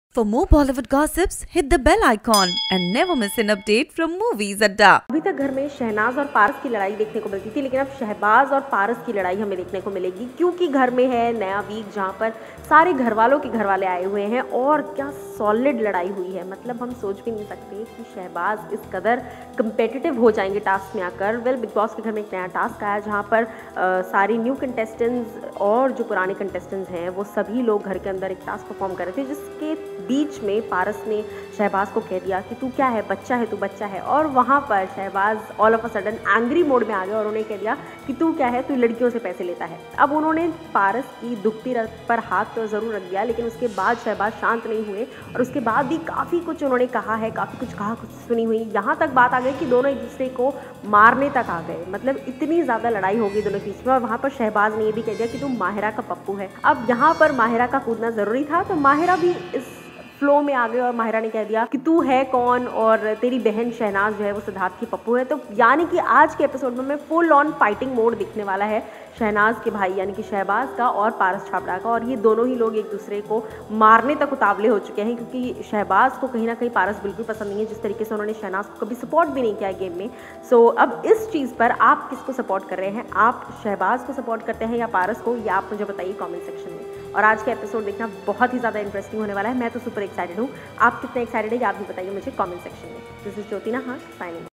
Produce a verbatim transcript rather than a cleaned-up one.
For more Bollywood gossips, hit the bell icon and never miss an update from Movies Adda. अभी तक घर में शहनाज और पारस की लड़ाई देखने को मिलती थी, लेकिन अब शहबाज और पारस की लड़ाई हमें देखने को मिलेगी क्योंकि घर में है नया वीक जहां पर सारे घर वालों के घर वाले आए हुए हैं और क्या सॉलिड लड़ाई हुई है। मतलब हम सोच भी नहीं सकते कि शहबाज इस कदर कम्पिटिटिव हो जाएंगे टास्क में आकर। वेल बिग बॉस के घर में एक नया टास्क आया जहाँ पर आ, सारी न्यू कंटेस्टेंट्स और जो पुराने कंटेस्टेंट्स हैं वो सभी लोग घर के अंदर एक टास्क परफॉर्म कर रहे थे, जिसके बीच में पारस ने शहबाज को कह दिया कि तू क्या है, बच्चा है, तू बच्चा है। और वहाँ पर Shahbaz all of a sudden angry mode में आ गया और उन्होंने कह दिया कि तू क्या है, तू लड़कियों से पैसे लेता है। अब उन्होंने पारस की दुखती रथ पर हाथ तो ज़रूर रख दिया, लेकिन उसके बाद शहबाज शांत नहीं हुए और उसके बाद भी काफ़ी कुछ उन्होंने कहा है, काफ़ी कुछ कहा, कुछ सुनी हुई। यहाँ तक बात आ गई कि दोनों एक दूसरे को मारने तक आ गए। मतलब इतनी ज़्यादा लड़ाई हो गई दोनों के बीच में। और वहाँ पर शहबाज ने ये भी कह दिया कि तू माहिरा का पप्पू है। अब यहाँ पर माहिरा का कूदना ज़रूरी था, तो माहिरा भी इस फ्लो में आ गए और माहिरा ने कह दिया कि तू है कौन और तेरी बहन शहनाज जो है वो सिद्धार्थ की पप्पू है। तो यानी कि आज के एपिसोड में फुल ऑन फाइटिंग मोड दिखने वाला है शहनाज के भाई यानी कि शहबाज का और पारस छाबड़ा का। और ये दोनों ही लोग एक दूसरे को मारने तक उतावले हो चुके हैं क्योंकि शहबाज को कहीं ना कहीं पारस बिल्कुल पसंद नहीं है, जिस तरीके से उन्होंने शहनाज को कभी सपोर्ट भी नहीं किया गेम में। सो अब इस चीज़ पर आप किसको सपोर्ट कर रहे हैं? आप शहबाज को सपोर्ट करते हैं या पारस को? या आप मुझे बताइए कॉमेंट सेक्शन में। और आज का एपिसोड देखना बहुत ही ज़्यादा इंटरेस्टिंग होने वाला है। मैं तो सुपर एक्साइटेड हूँ। आप कितने एक्साइटेड है आप भी बताइए मुझे कमेंट सेक्शन में। This is Jyoti Nahar signing.